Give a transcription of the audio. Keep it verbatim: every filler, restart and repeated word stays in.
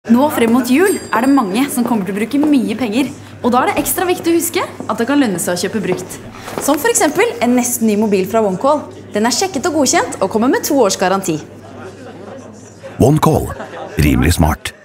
Nå frem mot jul er det mange som kommer til å bruke mye penger, og da er det ekstra viktig å huske at det kan lønne seg å kjøpe brukt. Som for eksempel en nesten ny mobil fra OneCall. Den er sjekket og godkjent og kommer med to års garanti. OneCall. Rimelig smart.